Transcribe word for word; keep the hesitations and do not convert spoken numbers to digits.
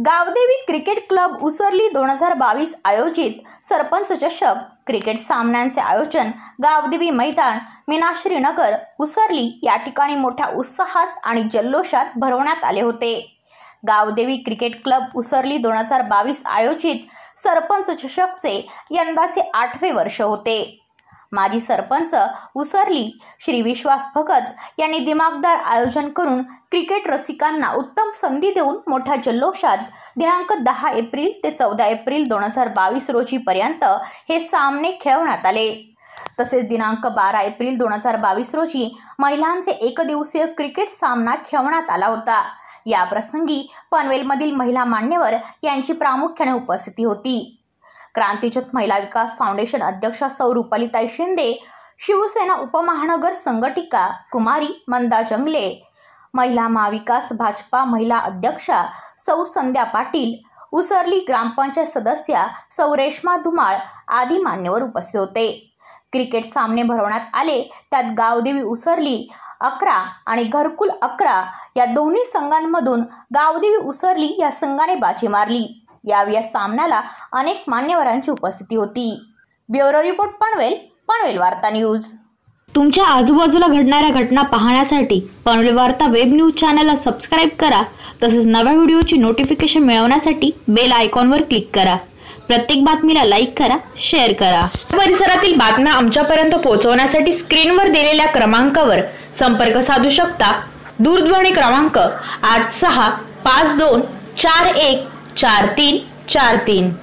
Gavdevi cricket club उसरली दोन हजार बावीस आयोजित सरपंच चषक क्रिकेट सामन्यांचे आयोजन गावदेवी मैदान मीनाश्री नगर उसरली या ठिकाणी मोठ्या उत्साहात आणि जल्लोषात भरवण्यात आले होते। गावदेवी क्रिकेट क्लब उसरली दोन हजार बावीस आयोजित सरपंच चषकचे यंदाचे आठवे वर्ष होते। माजी सरपंच उसरली श्री विश्वास भगत यांनी दिमागदार आयोजन करून क्रिकेट रसिकांना उत्तम संधी देऊन मोठ्या जल्लोषात दिनांक दहा एप्रिल ते चौदा एप्रिल दोन हजार बावीस रोजी पर्यंत हे सामने खेळवण्यात आले। तसेच दिनांक बारा एप्रिल दोन हजार बावीस रोजी महिलांचे एकदिवसीय क्रिकेट सामना खेळवण्यात आला होता। या प्रसंगी पनवेलमधील महिला मान्यवर यांची प्रामुख्याने उपस्थिती होती। क्रांतिज्योत महिला विकास फाउंडेशन अध्यक्षा सौ रुपालीताई शिंदे, शिवसेना उपमहानगर संघटिका कुमारी मंदा जंगले, महिला महाविकास भाजपा महिला अध्यक्षा सौ संध्या पाटील, उसरली ग्रामपंचायत सदस्या सौ रेश्मा धुमाळ आदी मान्यवर उपस्थित होते। क्रिकेट सामने भरवण्यात आले, त्यात गावदेवी उसरली अकरा आणि घरकुल अकरा या दोन्ही संघांमधून गावदेवी उसरली या संघाने बाजी मारली। यावेळी या सामन्याला अनेक मान्यवरांची उपस्थिती होती। ब्युरो रिपोर्ट पनवेल, पनवेल वार्ता न्यूज। तुमच्या आजूबाजूला घडणाऱ्या घटना पाहण्यासाठी पनवेल वार्ता वेब न्यूज चॅनलला सबस्क्राइब करा। तसेच नव्या व्हिडिओची नोटिफिकेशन मिळवण्यासाठी बेल आयकॉनवर क्लिक करा। प्रत्येक बातमीला लाईक करा, शेअर करा। परिसरातील बातम्या आमच्यापर्यंत पोहोचवण्यासाठी स्क्रीनवर दिलेल्या क्रमांकावर संपर्क साधू शकता। दूरध्वनी क्रमांक आठ सहा पाच दोन चार एक चार तीन चार तीन।